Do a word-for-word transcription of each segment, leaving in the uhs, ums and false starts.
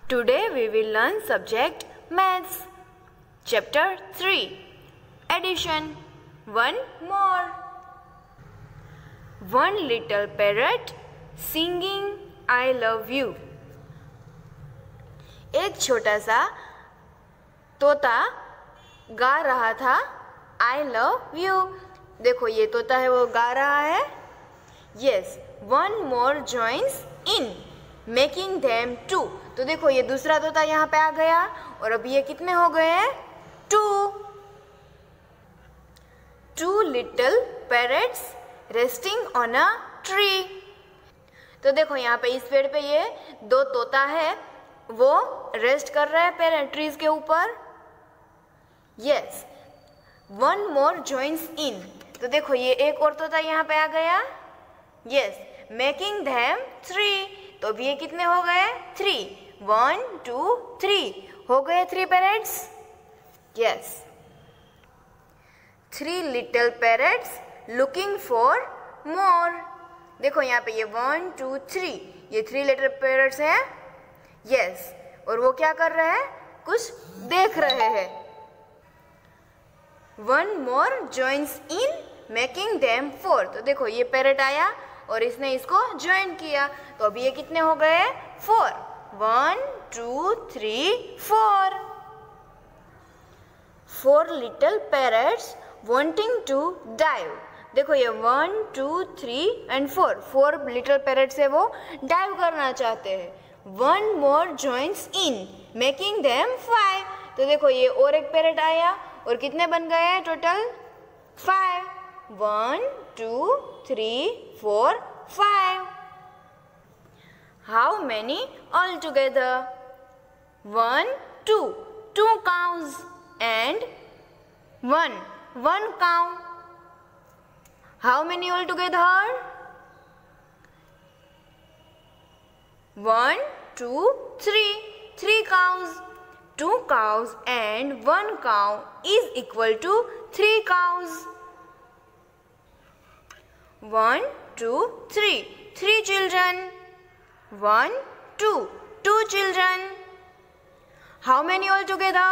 Today we will learn subject Maths. Chapter three. Addition. One more. One little parrot singing I love you. एक छोटा सा तोता गा रहा था I love you. देखो ये तोता है वो गा रहा है. Yes, one more joins in, making them two. तो देखो ये दूसरा तोता यहाँ पे आ गया और अब ये कितने हो गए हैं? Two. Two little parrots resting on a tree. तो देखो यहाँ पे इस पेड़ पे ये दो तोता है वो रेस्ट कर रहे हैं पेड़ ट्रीज के ऊपर. Yes, one more joins in. तो देखो ये एक और तोता यहाँ पे आ गया. Yes, making them three. तो अब ये कितने हो गए? थ्री. वन टू थ्री हो गए three parrots. Yes, three little parrots looking for more. देखो यहाँ पे ये वन टू थ्री ये थ्री लिटिल पैरेट्स हैं. यस, और वो क्या कर रहे हैं? कुछ देख रहे हैं. One more joins in making them four. तो देखो ये पैरेट आया और इसने इसको ज्वाइन किया. तो अभी ये कितने हो गए? Four. One two three four. Four little parrots wanting to dive. देखो ये one two three and four four little parrots है वो डाइव करना चाहते हैं. One more joins in making them five. तो देखो ये और एक पैरेट आया और कितने बन गए हैं total? Five. One two three four five. How many altogether? One, two, two cows and one, one cow. How many altogether? One, two, three, three cows. Two cows and one cow is equal to three cows. One, two, three, three children. One, two, two children. How many altogether?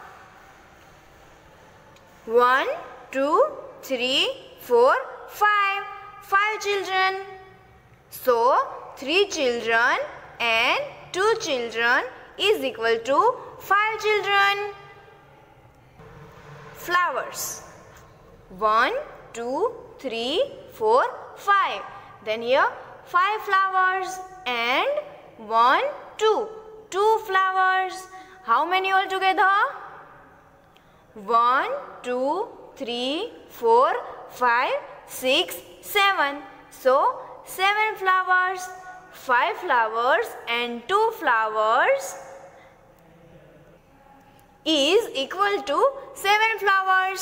One, two, three, four, five. Five children. So, three children and two children is equal to five children. Flowers. One, two, three, four, five. Then here five flowers and one, two, two flowers. How many altogether? One, two, three, four, five, six, seven. So seven flowers. Five flowers and two flowers is equal to seven flowers.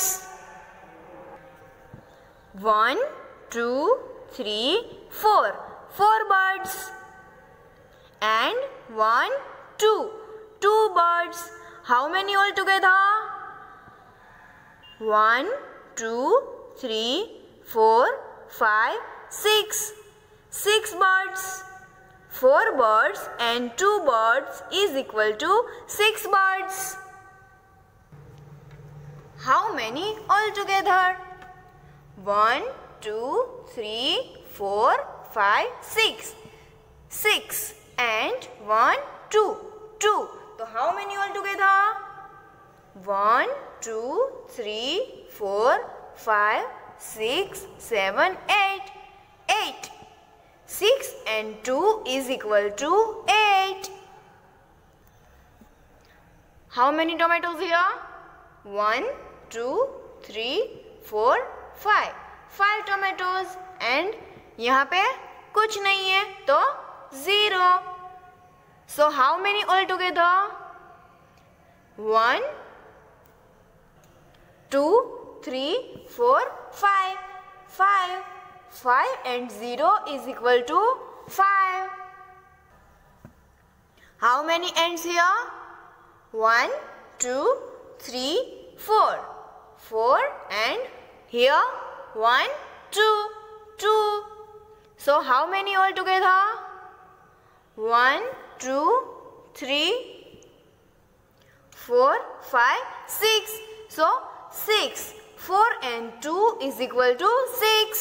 One, two, three, four. Four birds and one, two, two birds. How many altogether? One, two, three, four, five, six. Six birds. Four birds and two birds is equal to six birds. How many altogether? One, two, three, four, five, six. Six and one, two, two. So how many altogether? One, two, three, four, five, six, seven, eight. Eight. Six and two is equal to eight. How many tomatoes here? One, two, three, four, five. Five tomatoes and यहाँ पे कुछ नहीं है तो zero. So how many altogether? One, two, three, four, five. Five. Five and zero is equal to five. How many ends here? One, two, three, four. Four and here one, two, two. So how many altogether? One, two, three, four, five, six. So six. four and two is equal to six.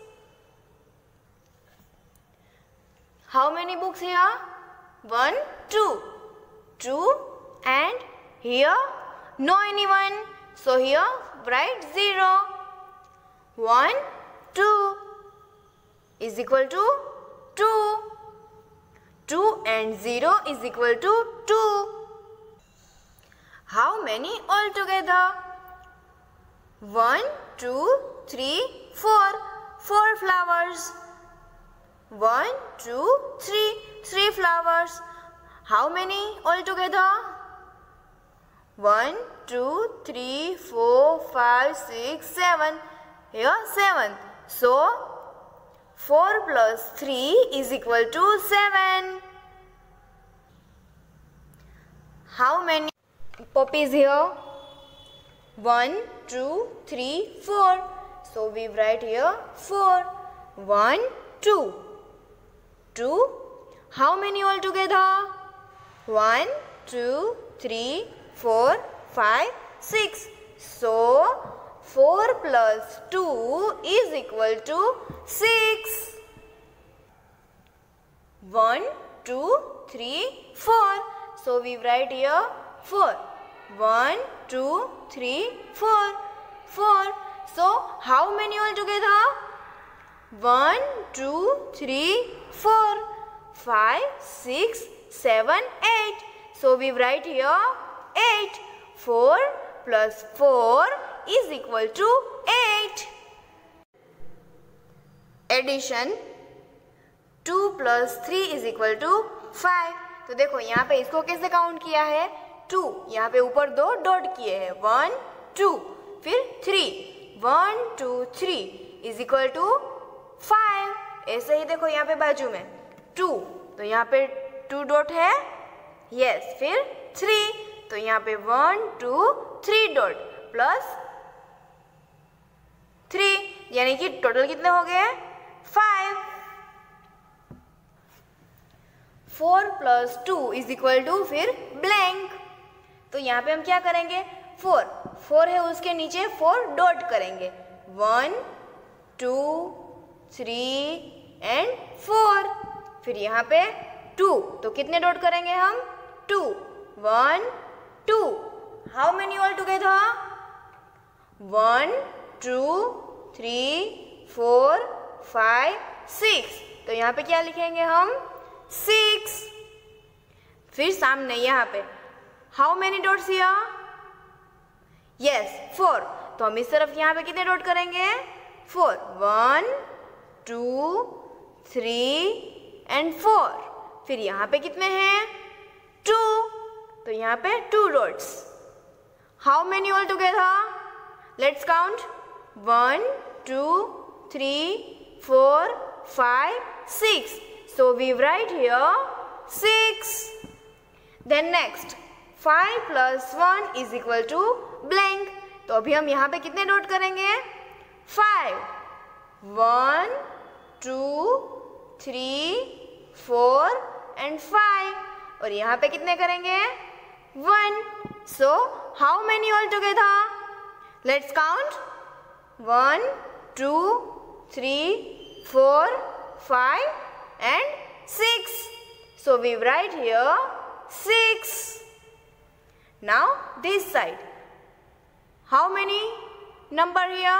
How many books here? one, two. two and here no anyone. So here write zero. one, two is equal to two. two and zero is equal to two. How many altogether? one, two, three, four. four flowers. one, two, three. three flowers. How many altogether? one, two, three, four, five, six, seven. Here seven. So four plus three is equal to seven. How many poppies here? one, two, three, four. So we write here four. one, two. two. How many altogether? one, two, three, four, five, six. So four plus two is equal to six. one, two, three, four. So we write here four. one, two, three, four. four. So how many altogether? one, two, three, four. five, six, seven, eight. So we write here eight. four plus four is equal to eight. Addition. two plus three is equal to five. तो देखो यहाँ पे इसको कैसे count किया है? To. यहाँ पे ऊपर दो डॉट किए हैं. वन, टू, फिर three. One, two, three is equal to five. ऐसे ही देखो यहाँ पे बाजू में टू, तो यहाँ पे टू डॉट है. यस yes, फिर थ्री, तो यहाँ पे one, two, three dot plus three, यानी कि टोटल कितने हो गए? Five. Four plus two is equal to फिर ब्लैंक. तो यहाँ पे हम क्या करेंगे? फोर. फोर है उसके नीचे फोर डॉट करेंगे. One, two, three and four. फिर यहाँ पे टू, तो कितने डॉट करेंगे हम? Two. One, two. How many all together? One, two, three, four, five, six. तो यहाँ पे क्या लिखेंगे हम? सिक्स. फिर सामने यहाँ पे how many dots here? Yes, four. तो हम इस तरफ यहाँ पे कितने डॉट करेंगे? Four. One, two, three and four. फिर यहाँ पे कितने हैं? टू. तो यहाँ पे two dots. How many all together? Let's count. One, two, three, four, five, six. So we write here six. Then next, five plus one is equal to blank. तो अभी हम यहाँ पे कितने डॉट करेंगे? Five. One, two, three, four and five. और यहाँ पे कितने करेंगे? One. So how many all together? Let's count. One, two, three, four, five and six. So we write here six. Now this side. How many number here?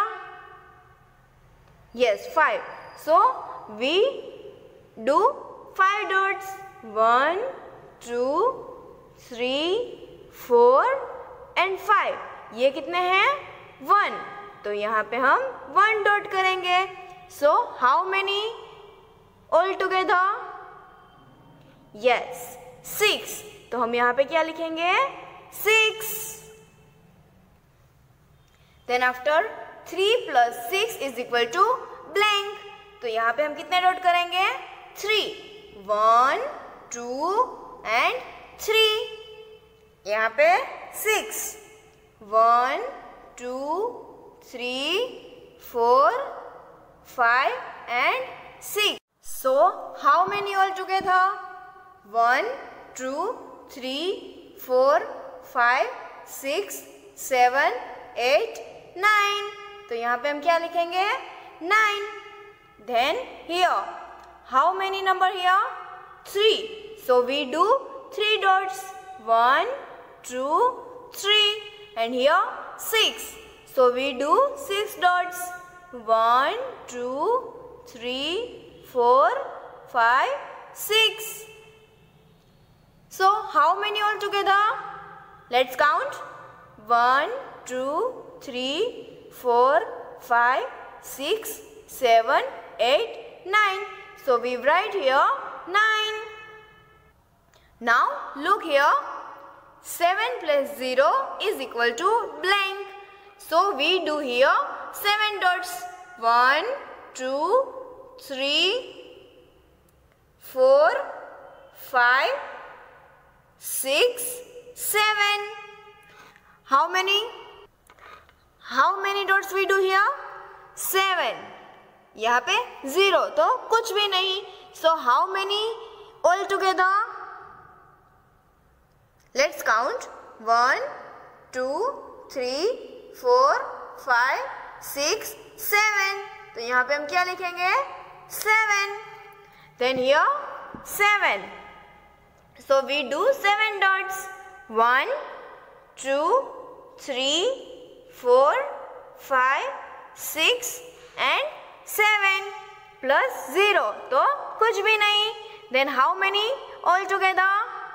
Yes, five. So we do five dots. One, two, three, four and five. ये कितने हैं? One. तो यहाँ पे हम one dot करेंगे. So how many all together? Yes, six. तो हम यहाँ पे क्या लिखेंगे? six. Then after three plus six is equal to blank. तो यहाँ पे हम कितने डॉट करेंगे? three. one, two and three. यहाँ पे six. one, two, three, four, five and six. So how many all together? one, two, three four five six seven eight nine. तो यहाँ पे हम क्या लिखेंगे? Nine. Then here, how many number here? Three. So we do three dots. One, two, three. And here six. So we do six dots. One, two, three, four, five, six. So how many altogether? Let's count. One, two, three, four, five, six, seven, eight, nine. So we write here nine. Now look here. seven plus zero is equal to blank. So we do here seven dots. one, two, three, four, five, six, seven. How many? How many dots we do here? seven. यहाँ पे zero तो कुछ भी नहीं. So how many all together? Let's count. one, two, three, four, five, six, seven. तो यहाँ पे हम क्या लिखेंगे? seven. Then here seven. So we do seven dots. one, two, three, four, five, six and seven plus zero तो कुछ भी नहीं. Then how many all together?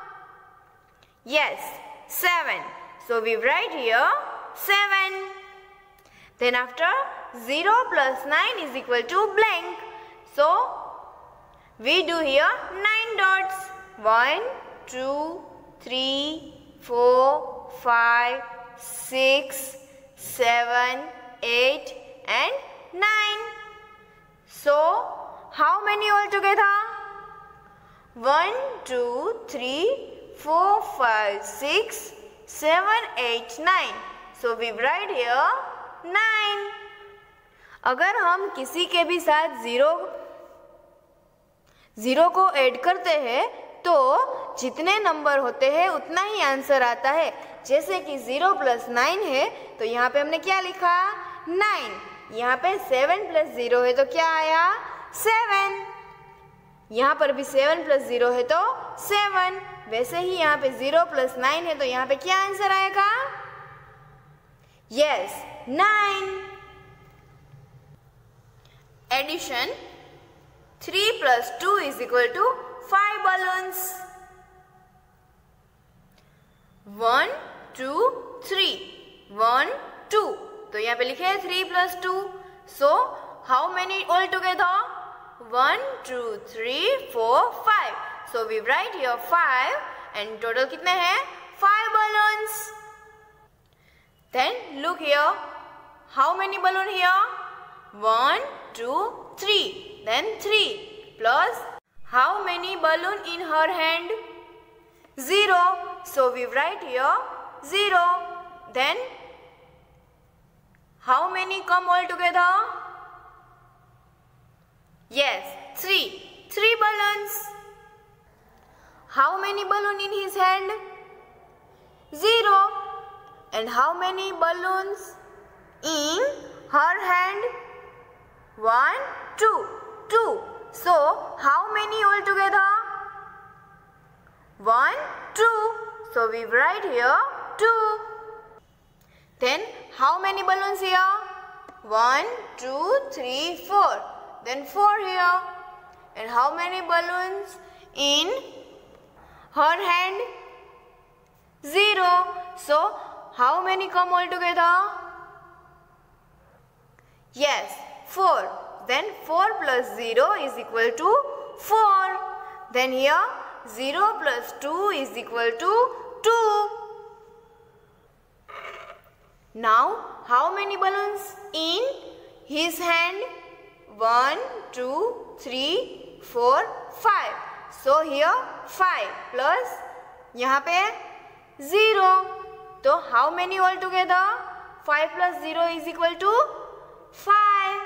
Yes, seven. So we write here seven. Then after zero plus nine is equal to blank. So we do here nine dots. one, two, three, four, five, six, seven, eight and nine. So how many altogether? one, two, three, four, five, six, seven, eight, nine. So we write here nine. अगर हम किसी के भी साथ zero zero को add करते हैं तो जितने नंबर होते हैं उतना ही आंसर आता है. जैसे कि जीरो प्लस नाइन है तो यहाँ पे हमने क्या लिखा? नाइन. यहाँ पे सेवन प्लस जीरो है तो क्या आया? सेवन. यहाँ पर भी सेवन प्लस जीरो है तो सेवन. वैसे ही यहाँ पे जीरो प्लस नाइन है तो यहाँ पे क्या आंसर आएगा? Yes, nine. Addition. Three plus two is equal to five balloons. One, two, three. One, two. तो यहाँ पे लिखे है three plus two. So how many all together? One, two, three, four, five. So we write here five and total कितने हैं? Five balloons. Then look here. How many balloon here? One, two, three. Then three plus how many balloon in her hand? Zero. So we write here zero. Then how many come all together? Yes, three. Three balloons. How many balloon in his hand? Zero. And how many balloons in her hand? One, two. Two. So how many all together? One, two. So we write here two. Then how many balloons here? One, two, three, four. Then four here. And how many balloons in her hand? Zero. So how many come all together? Yes, four. Then four plus zero is equal to four. Then here zero plus two is equal to two. Now how many balloons in his hand? One, two, three, four, five. So here five plus यहाँ पे zero. So how many all together? five plus zero is equal to five.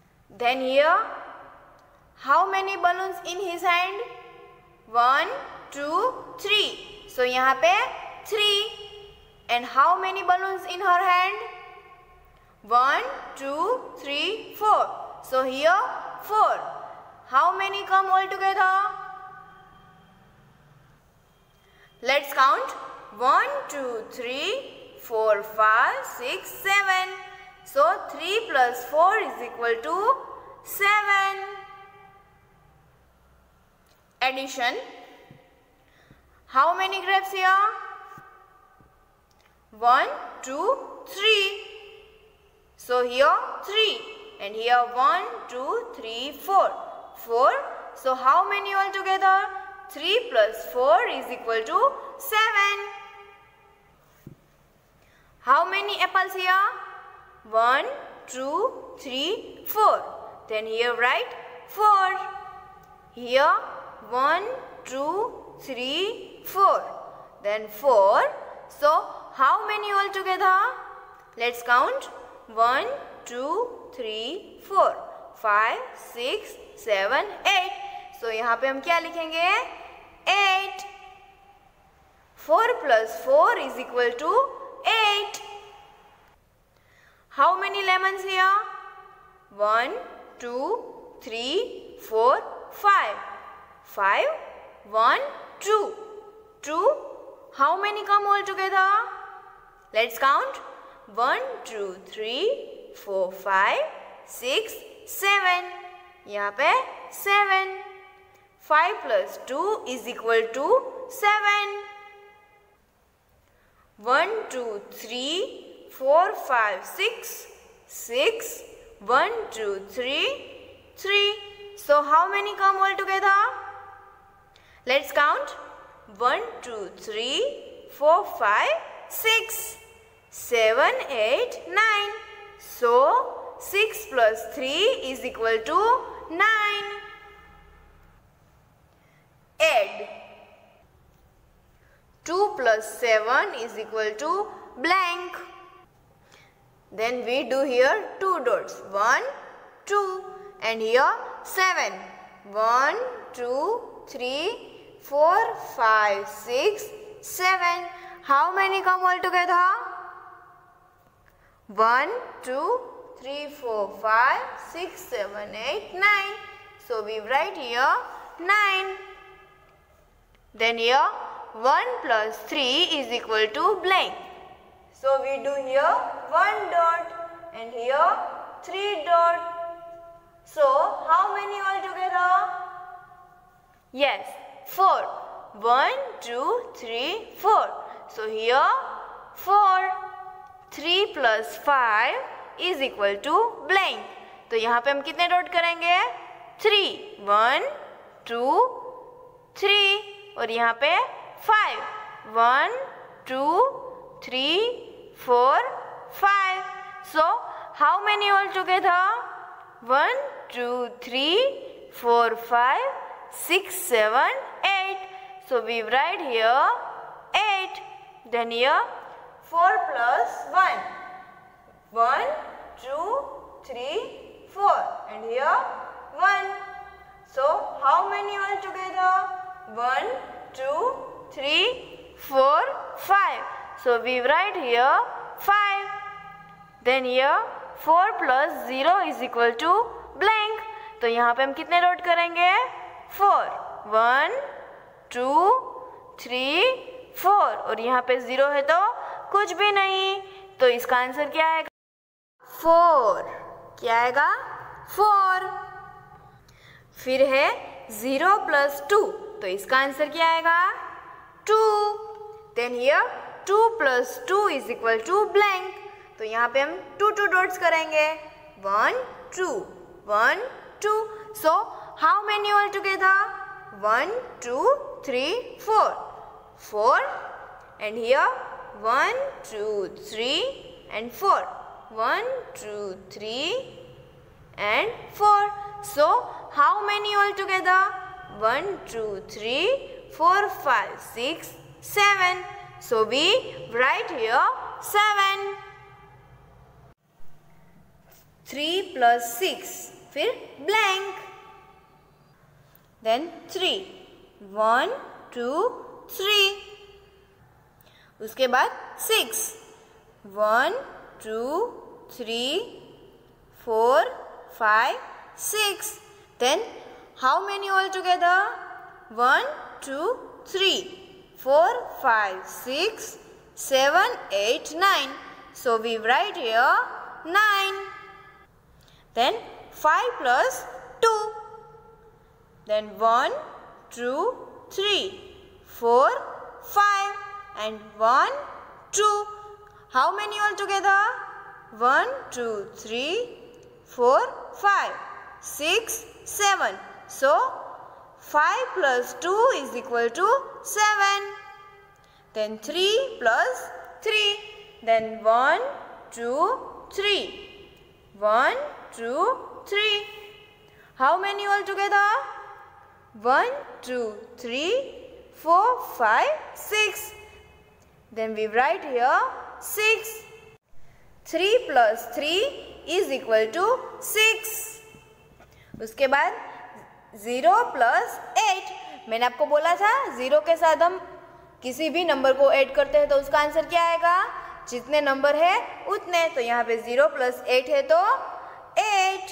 Then here how many balloons in his hand? One, two, three. So यहाँ पे three. And how many balloons in her hand? One, two, three, four. So here four. How many come all together? Let's count. One, two, three, four, five, six, seven. So three plus four is equal to seven. Addition. How many grapes here? One, two, three. So here three. And here one, two, three, four. Four. So how many altogether? three plus four is equal to seven. How many apples here? one, two, three, four. Then here write four. Here one, two, three, four. Then four. So how many altogether? Let's count. one, two, three, four, five, six, seven, eight. So यहाँ पे हम क्या लिखेंगे? eight. four plus four is equal to eight. How many lemons here? one, two, three, four, five. five, one, two. two. How many come all together? Let's count. one, two, three, four, five, six, seven. यहाँ पे seven. five plus two is equal to seven. one, two, three, four, five, six. six. one, two, three, three. So how many come all together? Let's count. one, two, three, four, five, six. seven, eight, nine. So six plus three is equal to nine. Add. two plus seven is equal to blank. Then we do here two dots. one, two. And here seven. one, two, three, four, five, six, seven. How many come all together? one, two, three, four, five, six, seven, eight, nine. So we write here nine. Then here one plus three is equal to blank. So we do here one dot and here three dot. So how many all together? Yes, four. one, two, three, four. So here four. three plus five is equal to blank. तो यहाँ पे हम कितने dot करेंगे? three. one, two, three. और यहाँ पे five. one, two, three, four, five. So how many all together? one, two, three, four, five, six, seven, eight. So we write here eight. Then here four plus one. one, two, three, four. And here one. So how many all together? one, two, three, four, five. So we write here five. Then here four plus zero is equal to blank. तो यहाँ पे हम कितने dot करेंगे? four. one, two, three, four. और यहाँ पे zero है तो कुछ भी नहीं. तो इसका आंसर क्या आएगा? four. क्या आएगा? four. फिर है zero plus two. तो इसका आंसर क्या आएगा? two. Then here two plus two is equal to blank. तो यहाँ पे हम two two dots करेंगे. one, two, one, two. So how many all together? one, two, three, four. four. And here one, two, three and four. one, two, three and four. So how many all together? one, two, three, four, five, six, seven. So we write here seven. three plus six. फिर blank. Then three. one, two three. उसके बाद six, one two three four five six. Then how many all together? One two three four five six seven, eight, nine. So we write here nine. Then five plus two. Then one, two, three, four, five, and one, two. How many all together? One, two, three, four, five, six, seven. So five plus two is equal to seven. Then three plus three. Then one, two, three. one, two, three. How many all together? one, two, three, four, five, six. Then we write here six. three plus three is equal to six. उसके बाद zero plus eight. मैंने आपको बोला था zero के साथ हम किसी भी नंबर को ऐड करते हैं तो उसका आंसर क्या आएगा? जितने नंबर है उतने। तो यहाँ पे जीरो प्लस एट है तो एट।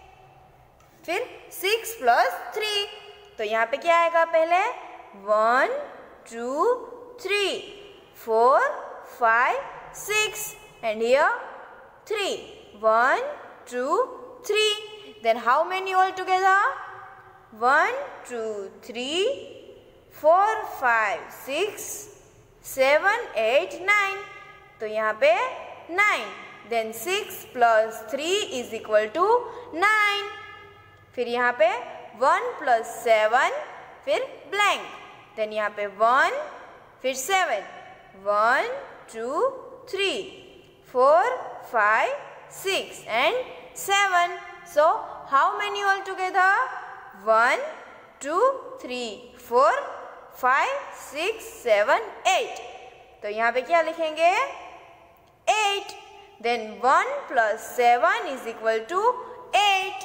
फिर सिक्स प्लस थ्री, तो यहाँ पे क्या आएगा? पहले one two three four five six and here three, one two three. Then how many all together? One two three four five six seven eight nine. तो यहाँ पे nine. Then six plus three is equal to nine. फिर यहाँ पे one plus seven, फिर blank. Then यहाँ पे one, फिर seven, one two three four five six and seven. So how many all together? One two three four five six seven eight. तो यहाँ पे क्या लिखेंगे? Eight. Then one plus seven is equal to eight.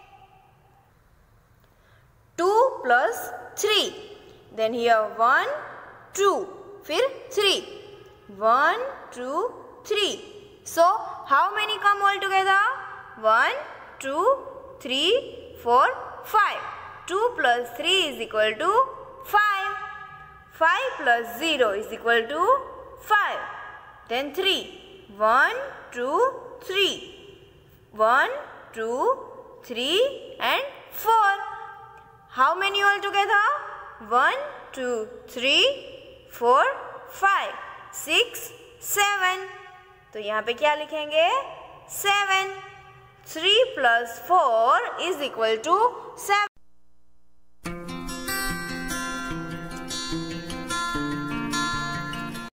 Two plus three, then here one two, फिर three, one two three. So how many come all together? One two three four five. Two plus three is equal to five. five plus zero is equal to five. Then three, one, two, three, one, two, three and four. How many all together? one, two, three, four, five, six, seven. तो यहाँ पे क्या लिखेंगे? seven. three plus four is equal to seven.